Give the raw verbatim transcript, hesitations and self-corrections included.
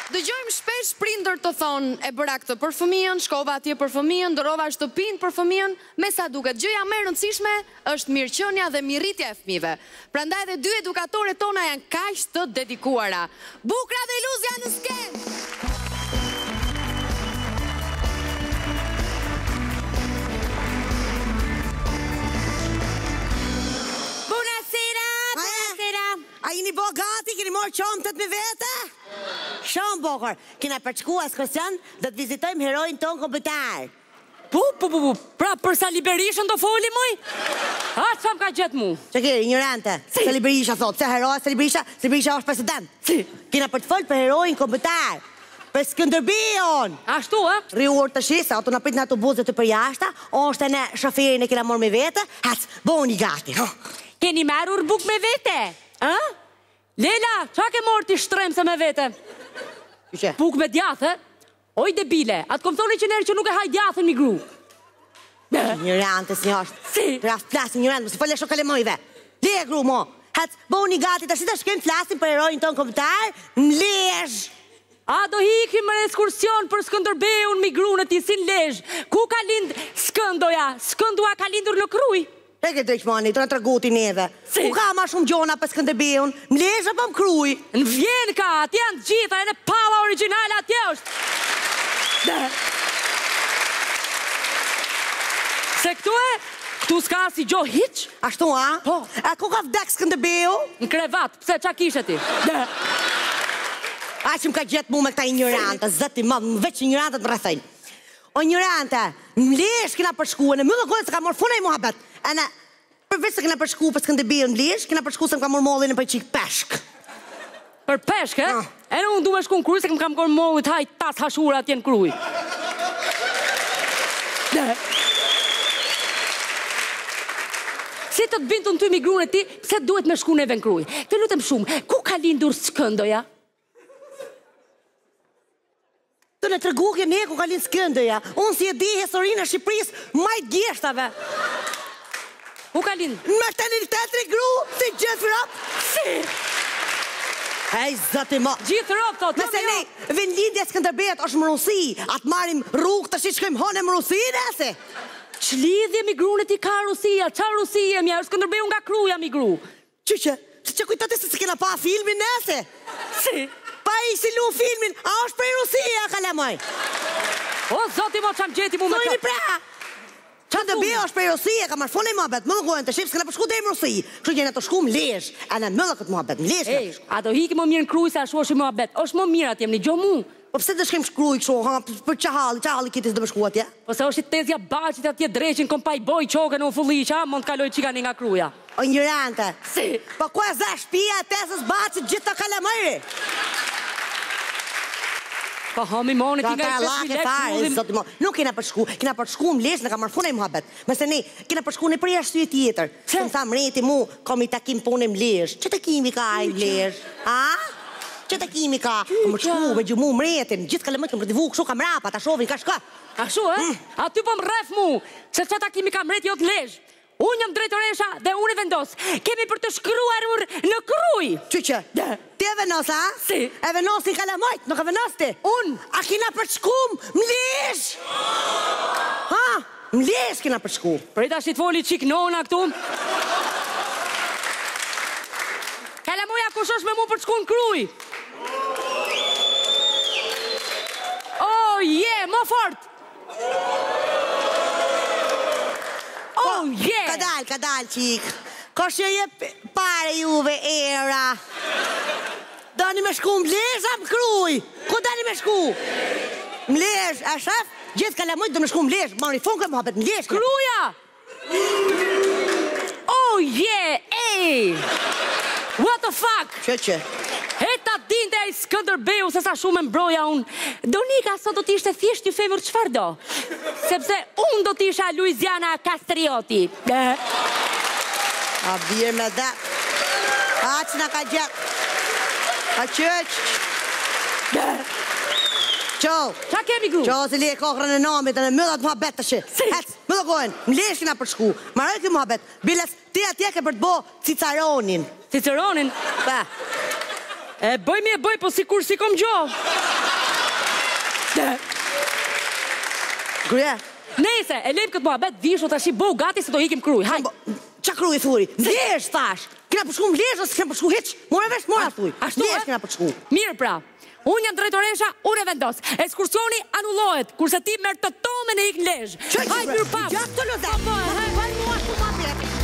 Dëgjojmë shpesh prindër të thonë e bëra këtë për fëmijën, shkova atje për fëmijën, ndërova shtëpinë për fëmijën, me sa duket gjëja më e rëndësishme është mirëqenia dhe mirëritja e fëmijëve. Prandaj edhe dy edukatoret tona janë kaq të dedikuara. Bukra dhe Luzja në skenë. A jeni bo gati, keni morë qomëtët me vete? Shumë bokër, kena përçku askursion dhe të vizitojmë herojnë tonë komputar. Pu, pu, pu, pu, pra përsa Liberishën do foli muj? A, që më ka gjithë mu? Që kiri, ignorante, se Liberisha thot, se heroj, se Liberisha, se Liberisha është president. Si? Kena për të folë për herojnë komputar, për Skënderbeun. Ashtu, a? Riur të shi, se ato në prit në autobuzet të për jashta, o është e ne shoferin e kena morë me vete, hec, boni gati. Keni marrur buk me vete? A? Lela, qa ke morë ti shtremse me vete? Qyqe? Buk me djathë? Oj debile, atë kom thoni që nërë që nuk e haj djathën mi gru. Ignorante, si është. Si? Rast flasin ignorante, mësë fëlle shokale mojve. Le e gru mo. Hec, boni gati, të shi të shkojmë flasin për herojnë tonë komputar, në lejsh. A do hikim në ekskursion për Skënderbeun mi gru në ti si në lejsh. Ku ka lind Skëndoja? Skëndoja ka lindur në Kruj. E ke drejqmoni, të në trëguti neve. Si? Ku ka ma shumë gjona për Skënderbeun, më lejsh apo më Kruj? Në vjen ka, atje janë gjitha, edhe pava originale atje është. Dhe. Se këtu e, këtu s'ka si gjo hiq. Ashtu, a? Po. A ku ka vdek Skënderbeu? Në krevat, pse qa kishe ti? Dhe. A që më ka gjetë mu me këta ignorante, zëti më, veç ignorante të më rëthejnë. O ignorante, më lesh kena përshku, e në më dhe gojë se ka morë funa i muhabet. E në, përveç se kena përshku për Skënderbeun më lesh, kena përshku se më ka morë mollin e për qik peshk. Për peshk, e? Ah. E në unë du me shku në Kruj, se më kam korë mollit haj tas hashura atje në Kruj. Dhe. Si të të bintu në ty migrun e ti, pse duhet me shku neve në Kruj? Të lutem shumë, ku ka lindur Skëndoja? Të në tërgukje ne ku ka linë Skëndoja. Unë si e di historinë e Shqipëris majt gjeshtave. Ku ka lindur? Në maternitetin e gru, si gjithë rap. Si? Hej, zëti mo. Gjithë ropë, thot, Nëse ne, vendlindja Skënderbeut është më Rusi, atë marim rrugë të shi shkojmë hone më Rusi, nese. Qlidhje migrun e ti ka Rusia, qa Rusia mja, është Skënderbeu nga Kruja migru. Qyqe, se që kujtate se se kena pa filmin, nese. Si? Pa i si lu filmin, a është prej Rusia, kalamoj. O, zoti mo qam gjeti mu me Sojni këtë. pra. Skënderbeu është prej Rusia, ka marrë fone i muhabet, më dhe gojnë të shqipë, s'kena përshku dhe i më Rusi. Kështu gjene të shku më lesh, e në më dhe këtë muhabet, më lesh. Ej, a do hiki më mirë në Kruj se ashtu është i muhabet. është më mirë atje, më një gjo mu. Po pse të shkem shkruj kështu, ha, për qahalli, qahalli kiti s'do më shku atje? Po se është i tezja baqit atje dreqin, kom pa i boj qoke në ufulli, qa mund të kaloj qikani nga Kruja. O ignorante. Si? Po ku e za shpia e tesës bacit gjithë të kalamëri? Po hami moni ti Ka nga ka i Allah pesë ke lek fare, kruzim. zoti mo. Nuk kena përshku, kena përshku më lesh në ka marrë funa i muhabet. Mëse ne, kena përshku në për arsye tjetër. Se më tha mreti mu, kam i takim punë më lesh. Që takimi ka ai më lesh? A? Që takimi ka? Më shku me gjumu mretin, gjithë kalamët kam rëdivu kështu kam rapa, ta shovin ka shka. Ashtu, e? A ty po më rref mu, se që takimi ka mreti jo të lesh. Unë jam drejtoresha dhe unë e vendos. Kemi për të shkruar në Kruj. Qyqe? Ti e venos, a? Si? E venos i kalamajt, nuk e venos ti? Unë. A kina përshkum, më lesh? Ha? Më lesh kina përshku. Prita shi të foli qik nona këtu. Kalamoja kush është me mu për të shku në Kruj? Oh, yeah, më fort. Oh, yeah. Ka dal, ka dal, qik. Ka që je pare juve era. Dani me shku mlesh, a më Kruj? Ku dani me shku? Mlesh, a shaf? Gjithë kalamojt do me shku mlesh. Ma një fun ka më hapet mlesh. Kruja! Oh, yeah, ej! What the fuck? Që që? Heta dinte ai Skënderbeu se sa shumë e mbroja unë. Donika sot do t'ishte thjesht një femër çfarë do. Sepse unë do t'isha Luiziana Kastrioti. A bje me dhe. A që nga ka gjek. A qëq. Qo. Qa kemi gru? Qo se li e kokrën e namit dhe në mëllat më habet të shi. Si? Hec, më do gojnë, më lesh kina për shku. Maroj këtë më habet. Biles, ti atje ke për të bo Ciceronin. Ciceronin? Ba. E bëj mi e bëj, po si kur si kom gjo. Gruja. Nese, e lejmë këtë muhabet, vishu tash i bo gati se do ikim kruj. Haj. Qa kruj thuri? Vlesh thash. Kena përshku vlesh ose kena përshku hiq? Mora vesh, mora thuj. Vlesh kena përshku. Mirë pra. Unë jam drejtoresha, unë e vendos. Ekskursioni anullohet, kurse ti merr të tome në ik në lezhë. Haj, mirë paf. Ja, të lëzat. Haj, mua, shumë apet.